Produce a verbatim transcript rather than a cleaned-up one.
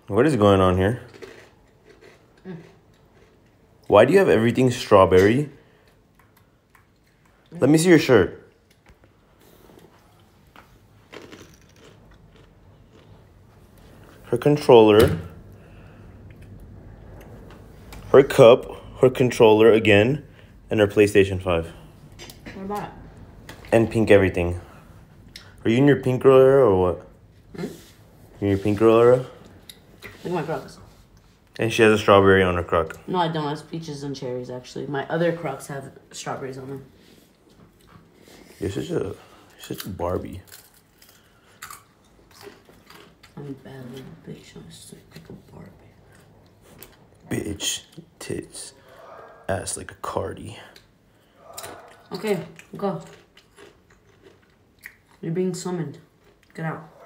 What is going on here? Mm. Why do you have everything strawberry? Mm. Let me see your shirt. Her controller. Her cup. Her controller again. And her PlayStation five. What about it? And pink everything. Are you in your pink girl era or what? Hmm? You in your pink girl era? Look at my Crocs. And she has a strawberry on her croc. No, I don't. It's peaches and cherries, actually. My other Crocs have strawberries on them. You're such a, you're such a Barbie. I'm a bad little bitch. I'm sick like a Barbie. Bitch, tits, ass like a Cardi. Okay, go. You're being summoned. Get out.